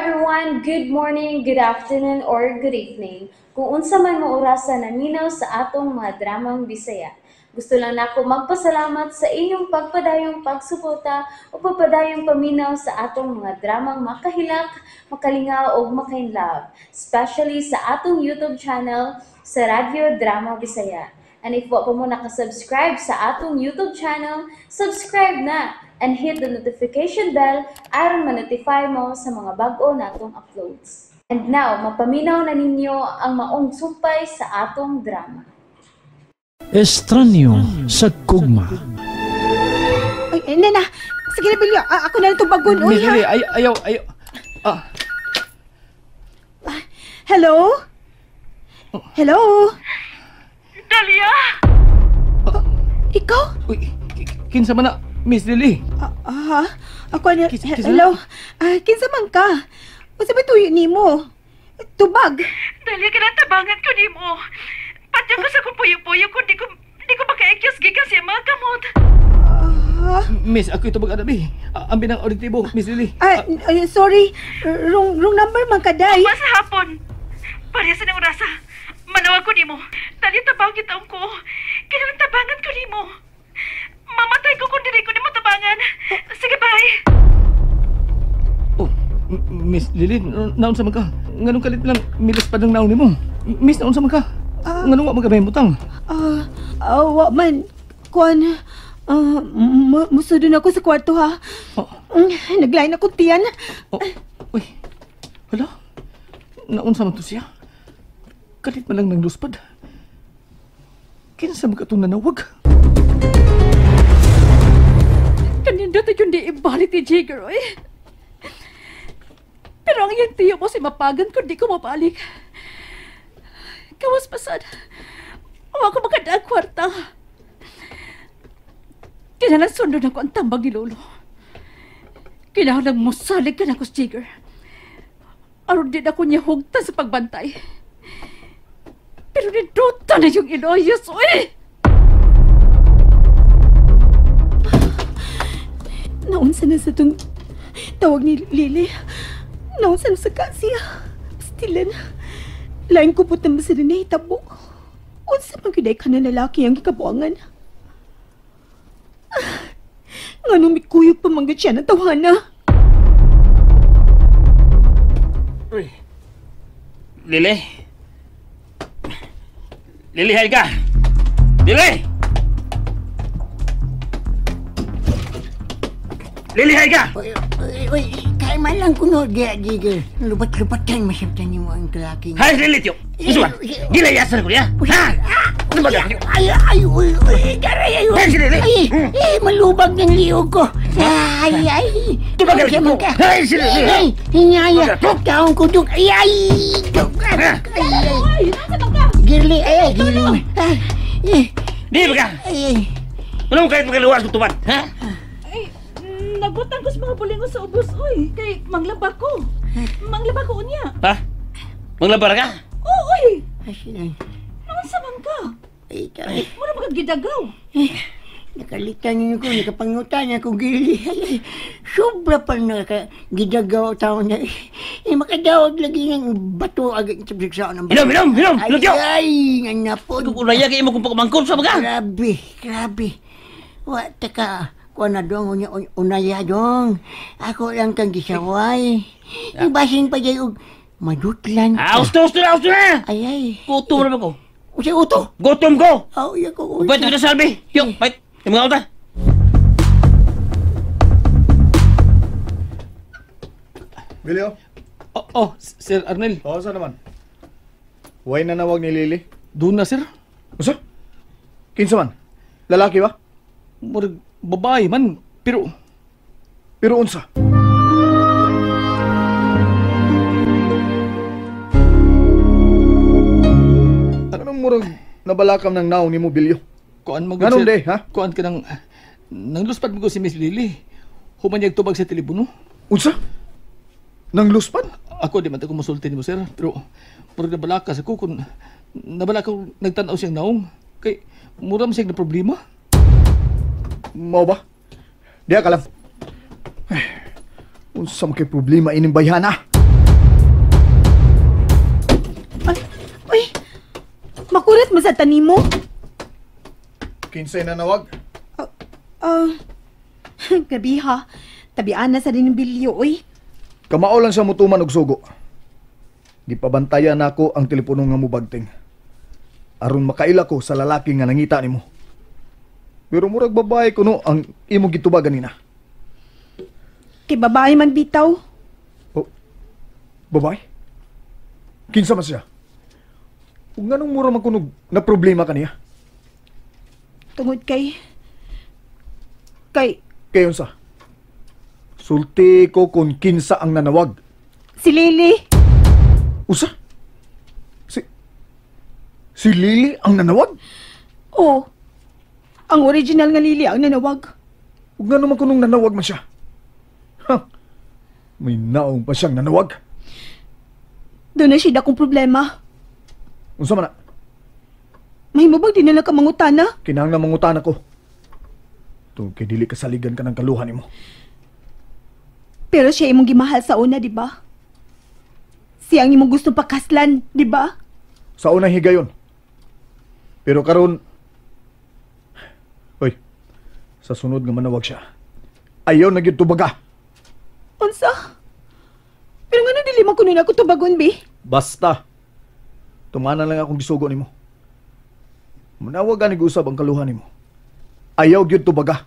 everyone, good morning, good afternoon, or good evening. Kung unsa man mo orasan naminaw sa atong mga dramang Bisaya. Gusto lang nako magpasalamat sa inyong pagpadayong pagsuporta o pagpadayong paminaw sa atong mga dramang makahilak, makalingaw o makainlove, especially sa atong YouTube channel sa Radyo Drama Bisaya. And if wa pa mo nakasubscribe sa atong YouTube channel, subscribe na and hit the notification bell aron ma-notify mo sa mga bag-o natong uploads. And now, mapaminaw na ninyo ang maong sumpay sa atong drama. Estranyo sa Kugma. Ay, nana, sige na Bilyo, ako na lang itong bagon. Miss Lily, ayaw. Hello? Hello? Dalia! Ikaw? Uy, kinsa man na, Miss Lily. Ako na, Kinsa? hello? Kinsa man ka? O sa tuyo ni mo? Tubag? Dalia, kinatabangan ko ni mo. Patya ko sa kong puyo-puyo kung di ko makaikyos gikan siya mga kamot. Miss, ako ito mag-anabi. Ang binang auditibo, Miss Lily. Sorry. Wrong number man ka, day. Sa hapon. Pareha sa nang rasa. Manawag ko ni mo. Dali tabang kita ko. Kailangan tabangan ko ni mo. Mamatay ko kung dili ko ni mo tabangan. Sige, bye. Oh, Miss Lily, naon sa man ka? Nganong kalit lang milis pa ng naon ni mo? Miss, naon sa man ka? Nganong wa magabay butang? Wa man. Kuan, musudon ako sa kwarto, ha? Naglain ako tiyan. Uy, hala? Naon sa man to siya? Kalit man lang ng luspad. Kinsa mga itong nanawag? Kanindot na yun di ibalik ni Jigger, eh. Pero ang iyang tiyo mo si mapagan kung di ko mabalik. Kawas pasad. Huwag ko makadaang kwarta. Kailangan sundon ako ang tambag ni Lolo. Kailangan lang musalig ka na ko, Jigger. Aron din ako niya hugtan sa pagbantay. Pero niduta na yung iloyos, uy! Naunsa na sa itong tawag ni Lily. Naunsa na sa kasya. Stilan. Lain ko po tamba sa rin tabo. Unsa magkiday ka na lalaki ang kikabuangan. Nga nung may kuyog pa manggat siya na tawana. Uy. Lily? Lily, hay ka! Lily! Lily, hay ka! Uy, kaya man lang kuno, Jigger. Lupat-lupat kang masabtan niyo ang kalaki. Hay, Lily, tiyo! Isuan! Gila yasan ko niya! Ha? Ano ba niya? Uy, garay, Hay, si Lily! Malubag ng liog ko. Ay. Diba galing ko? Hay, si Lily! Ay, hinyaya. Taong ko dug. Ay. Girly, girly. Di ba ka? Ay. Anong kahit magaluwas ko tuman? Ha? Nagutang ko sa mga bulingon sa ubos, uy. Kay manglaba ko. Manglaba ko niya. Ha? Manglabar ka? Oo, uy. Asinan. Naman sa man ka. Ay, Muna magagidagaw. nakalitan niyo ko, nakapangutan ako, Girly. Ay, sobra pa nakagidagaw tao na. Makadawag lagi ng bato agad sa bigsaan ng bato. Hinom! Tiyo! Ay, nga na po. Kulaya kayo mo kung pagkumangkol sa mga? Grabe. Teka, kuha na dong, unaya dong. Ako lang kang gisaway. Ibasin pa dyan, madutlan. Usto na! Ay. Gutom naman ko. Usi uto. Gutom ko! Ay, ako. Upay ito na salbi. Yung, pait. Yung mga uta. Bilyo? Sir Arnel. Saan naman? Huwag na nawag ni Lily. Doon na, sir. Usa? Kinsa man? Lalaki ba? Murag babae man, pero Pero unsa? Ano nang murag nabalakam ng naong ni mo, Bilyo? kuan mag Ganun de, ha? Kuan ka nang luspad mo ko si Miss Lily. Humanyag tubag sa telepono. Unsa? Nang luspad? Ako di man ko musulti nimo, sir, pero murag nabalakas ako kung nabalakaw nagtan-aw siyang naong kay mura man siyang na problema. Mao ba? Diya ka lang. Unsa man kay problema ining bayhana? man sa tanimo? Kinsay na nawag? Gabi ha. Tabian na sa rin ng bilyo, oy. Kamao lang sa mutuman og sugo. Gipabantayan nako ang telepono nga mubagting. Aron makaila ko sa lalaki nga nangita nimo. Pero murag babae kuno ang imong gituba ganina. Kay babae man bitaw. Oh, babae? Kinsa man siya? Ug nganong mura man kuno na problema kaniya? Tungod kay... Kayon sa? Sulti ko kung kinsa ang nanawag. Si Lily. Usa? Si Lily ang nanawag? Oo. Ang original nga Lily ang nanawag. Ug nga naman kunong nanawag man siya. Ha? May naong pa siyang nanawag. Doon na siya dakong problema. Unsa man na? Mahimo bang di na lang ka mangutana? Kinahanglan mangutan ako. Tungkol kay dili kasaligan ka ng kaluhan nimo. Pero siya imong gimahal sa una, di ba? Siya ang imong gusto pakaslan, di ba? Sa unang higayon. Pero karon, hoy, sa sunod nga manawag siya. Ayaw na gyud tubaga. Unsa? Pero nga na dili man kuno na ako tubagon, bi? Basta. Tumanan lang akong gisugo nimo. Manawag ani usab ang kaluhan nimo. Ayaw gyud tubaga.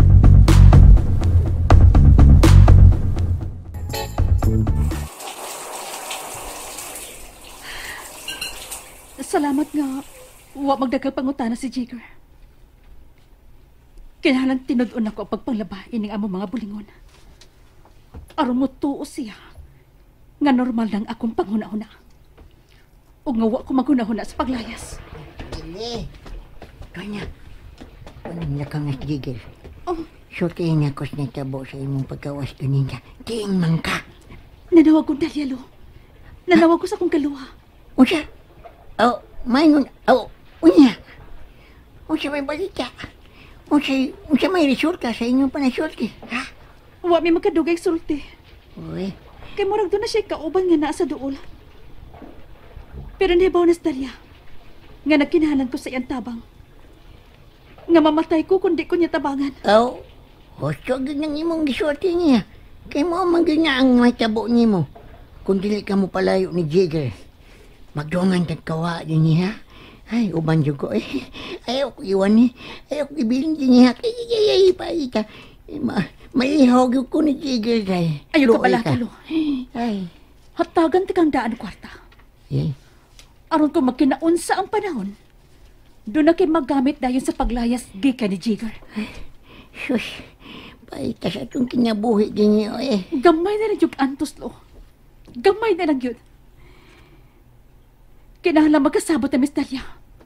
Salamat nga. Wa magdagang pangutana si Jigger. Kinahanglan tinud-on ako ang pagpanglabain ng among mga bulingon. Aron mo tuo siya nga normal lang akong panghuna-huna. O nga wa ko maghuna-huna sa paglayas. Dili. Kanya. Walang lakangas, Jigger. Oh, Sultihin ako sa natabo sa imong pagkawas kanina. Tiing man ka. nanawag ko Dalyalo. Nanawag ko sa akong kaluha. Unsa? Oh, mayroon. Oh, unya. Unsa may balita? Unsa may resulta sa inyong panasulti? Ha? Wa may magkadugay sulti. Uy. Kay murag doon na siya kauban nga naa sa duol. Pero nahibaw na sa Dalya nga nagkinahalan ko sa iyang tabang. Nga mamatay ko kung di ko niya tabangan. Oh, husto gid ng imong gisulti niya. Kay mo man gid nga ang matabo nimo. Kung dili ka mo palayo ni Jigger. Magdungan kag kawa din niya. Ay, uban jud ko eh. Ayaw ko iwan ni. Ayaw ko ibilin din niya. Ay, paita. Maihaw gyud ko ni Jigger kay. Ayaw ka pala, Talo. Ay. Hatagan ti kang daan kwarta. Eh. Aron ko magkinaunsa ang panahon. Doon na kayo maggamit dayon sa paglayas gika ni Jigger. Sus. Paita sa itong kinabuhi din niyo eh. Gamay na lang yung antos lo. Gamay na lang yun. Kinahanglan magkasabot na Miss Dalia.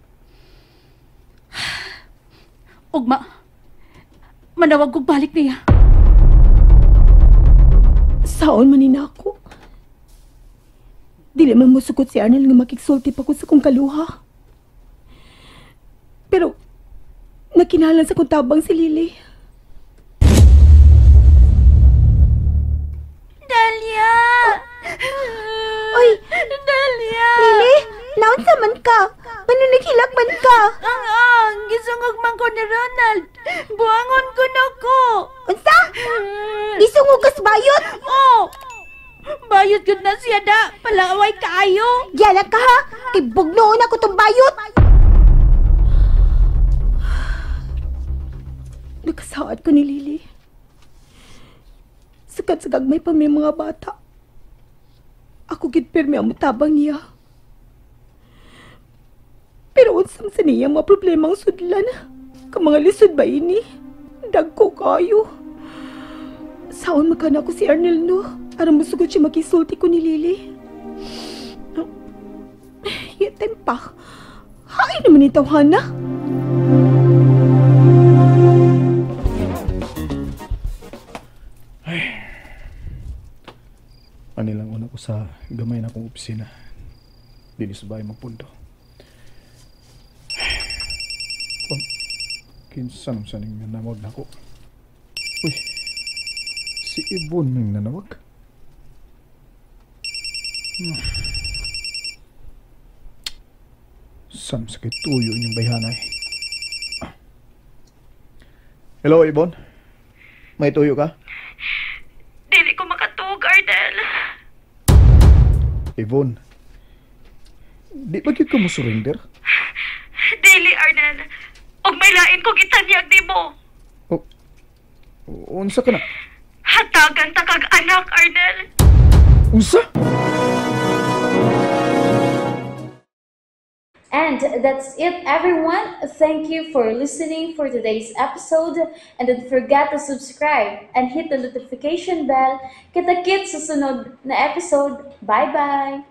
Ugma, manawag kong balik niya. Saon man nina ako. Dili man mo sukot si Arnel nga makiksulti pa ko sa kong kaluha. Pero, nakinahalan sa kong tabang si Lily. Dalia! Oy! Dalia! Lily, naon sa man ka? Manunaghilag man ka? Gisungog man ko ni Ronald. Buangon ko na ko. Unsa? Gisungog kas bayot? Oh! Bayot yun na siya da. Palaway kaayo. Gyala ka ha? Kay bugnoon ako tong bayot. Nakasaad ko ni Lily. Sakat sa gagmay pa may mga bata. Ako gid pirmi ang mutabang niya. Pero unsam sa niya mga problema ang sudlan. Ka mga lisod ba ini? Dagko kayo. Saon makana ko si Arnel no? Aram musugod siya makisulti ko ni Lily. Yaten pa. Hain naman ni tawhana. Anilang una ko sa gamay na akong opisina. Dili sa bahay magpunto. Kinsa naman sa ning nanawag na ako. Uy, si Ibon nang nanawag. Sam sakit tuyo inyong bayhanay. Hello, Ibon? May tuyo ka? Dili ko makatug, Ardel. Ibon, di ba ka mo surrender? Dili, Ardel. Og may lain ko gitanyag ni mo. Unsa ka na? Hatagan ta kag anak, Ardel. Unsa? And that's it, everyone. Thank you for listening for today's episode. And don't forget to subscribe and hit the notification bell. Kita-kits sa sunod na episode. Bye-bye!